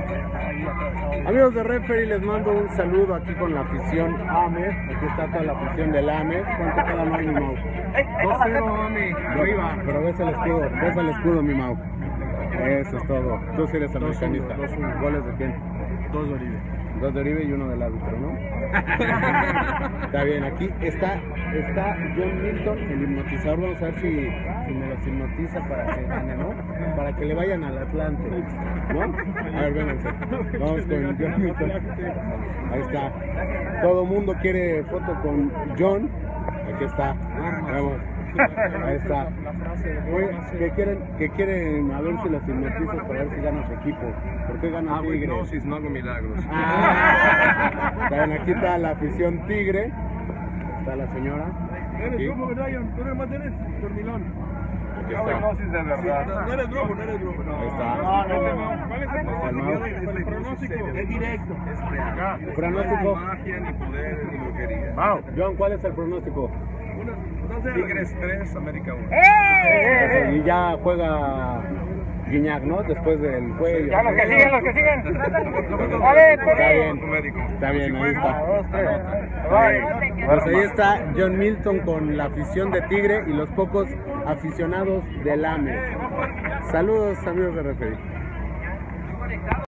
Amigos de Referee, les mando un saludo aquí con la afición AMED. Aquí está toda la afición del AMED. ¿Cuánto queda, mi Mau? 2-0, mami. Arriba. Pero ves el escudo, mi Mau. Eso es todo. Tú sí eres americanista. 2-1. ¿Goles de quién? 2 de Oribe. 2 de Oribe y 1 del árbitro, ¿no? Está bien, aquí está John Milton, el hipnotizador. Vamos a ver si me los hipnotiza para que gane, ¿no? Para que le vayan al Atlante, ¿no? A ver, vénganse. Vamos con John Milton. Ahí está. Todo mundo quiere foto con John. Aquí está. Vamos. Ahí está. Oye, que quieren a ver si los hipnotizas para ver si gana su equipo. ¿Por qué gana Tigre? Hipnosis, no hago milagros. También aquí está la afición Tigre. Está la señora. Eres como Ryan, tú nomás eres dormilón. Aquí está. Hipnosis de verdad. No eres drogo, no eres drogo. Ahí está. ¿Cuál es el pronóstico? Es directo. Es real. Pronóstico. No hay magia, ni poder, ni brujería. John, ¿cuál es el pronóstico? Tigres 3, América 1. Eso, y ya juega Guiñac, ¿no? Después del juego. Ya los que siguen. Está bien, ahí está. Pues ahí está John Milton con la afición de Tigre y los pocos aficionados del AME. Saludos, amigos de Referee.